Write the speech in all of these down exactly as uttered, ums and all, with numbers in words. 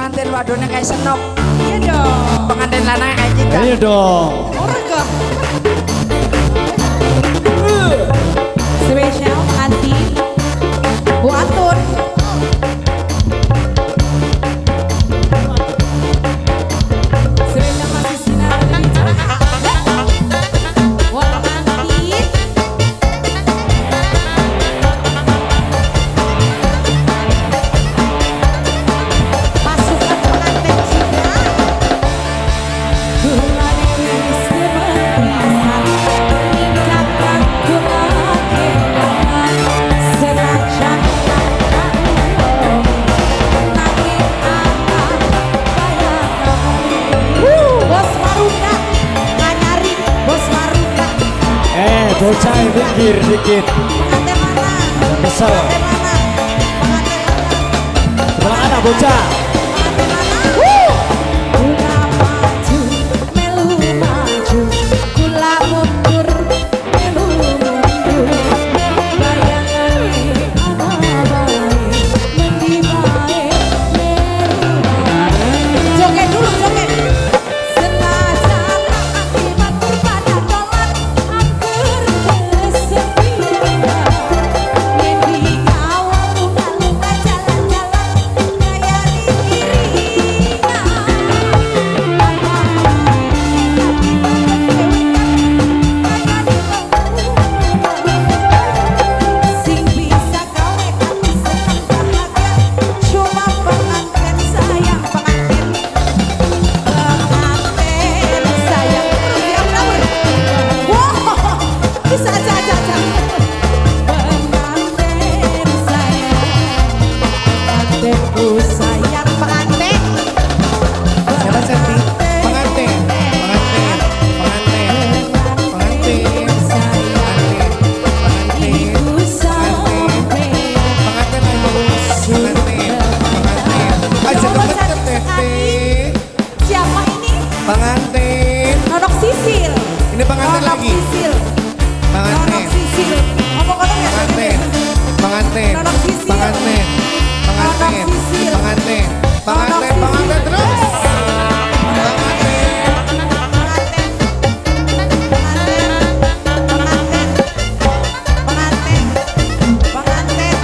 pengantin wadone kayak senok. Iya dong. Pengantin lanang kayak kita. Iya dong. Ora kok. Spesial anti Bu Atun. Spesial masih sinar dari Wah anti. Pasukan pengantin juga. Gula dewi seperti meningkatkan gula kenangan serajan nanging akan bayar kamu. Bos Maruka nganyari Bos Maruka. Eh, bocah pinggir dikit. Pengantin mana? Kesel. Pengantin mana? Pengantin mana? Sebelah kanan bocah. Pengantin mana? Gula maju, melu maju, gula mundur, melu mundur. Bayangane ana bae, mendi bae, melu bae. Joget dulu, joget. Senajan akibat pada dolan, angker kesepian. Mendi kawal lunga-lunga jalan-jalan, kaya diiringan. Sing bisa gawe hati senang bahagia cuma pengantin sayang pengantin pengantin sayang diam laur wow bisa aja aja aja pengantin sayang pengantinku sayang pengantin Siapa Santi? Pengantin, pengantin, pengantin, pengantin, pengantin, pengantin, ibu sampai pengantin lagi, pengantin, pengantin. Aja deket teteh. siapa ini Pengantin, Nonok Sisil ini pengantin Nonok lagi. Sisil Nonok Pengantin, Sisil ngomong-ngomong ya pengantin, pengantin, Nonok Sisil. pengantin, pengantin, Nonok Sisil. pengantin, pengantin, Nonok pengantin Sisil. terus. Pengantin. pengantin pengantin pengantin pengantin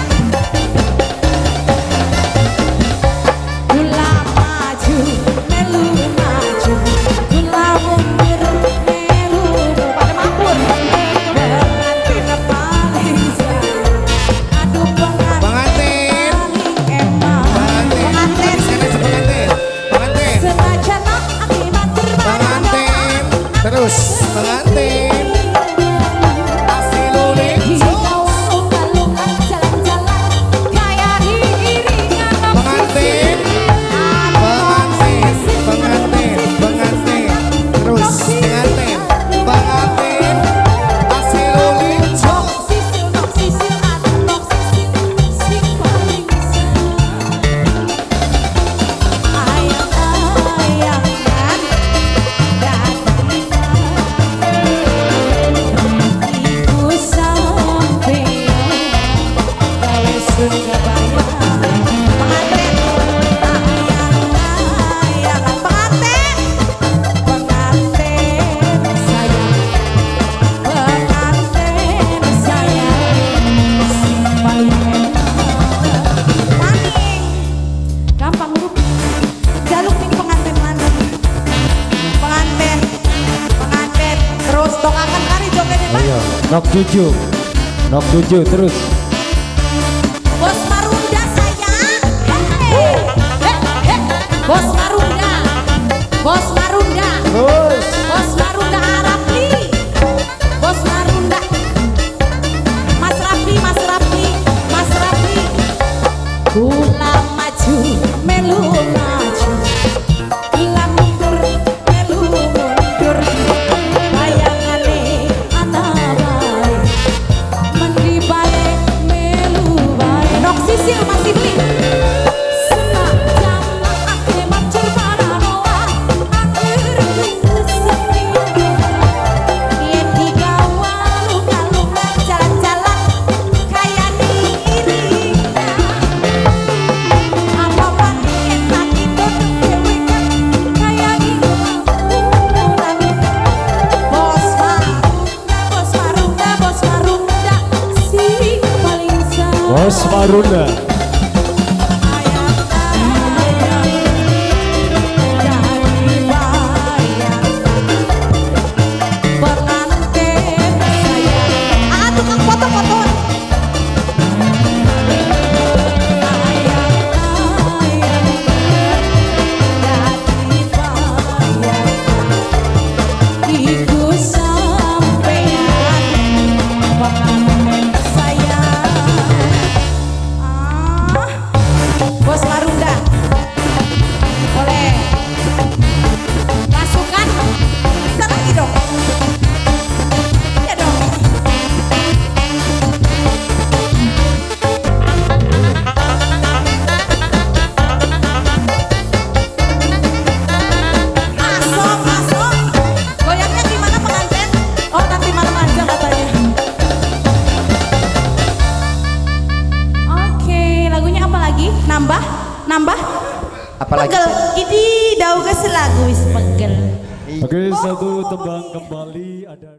gula maju melu maju gula mundur melu pada mabur pengantin paling sayang aduh pengantin Pengantin. paling emang pengantin Pengantin. Pengantin. Pengantin. senajan akibat pada Pengantin. Terus. Pengantin. Asli lulik. Dikawal ugal-ugal jalan-jalan kayak diiringan Pengantin. Pengantin. Pengantin. Pengantin. Terus. Pengantin. Pengantin. Asli lulik. Nok sisil, nok sisil, aduh nok sisil, sing paling sayang. Ayang-ayangan ibu sampeyan gawe Surabaya. Pengantin, ayang-ayangan pengantin, pengantin sayang, pengantin sayang, sing paling enak. Maning, gampang lu, jaluk nih pengantin mana? Pengantin, pengantin, terus tokakan kari jogetnya Pak. Ayo, nok tujuh. Nok tujuh terus. Bos Marunda sayang. Hei, hei, hei. Bos Marunda, Bos Marunda, Terus. Bos Marunda Arafli, Bos Marunda, Mas Rafli, Mas Rafli, Mas Rafli. Gula maju, melu maju, gula mundur, melu mundur. Bayangane ana bae, mendi bae, melu bae. Nok sisil masih beli. Senajan akibat pada doa, akhir kesepian. Yen digawal ugal-ugal jalan-jalan kayak diiringan. Apa wae yen Marunda. Nambah, nambah. Apalagi? Pegel. Ini daun ke selagu is pegel. Oke, satu tembang kembali ada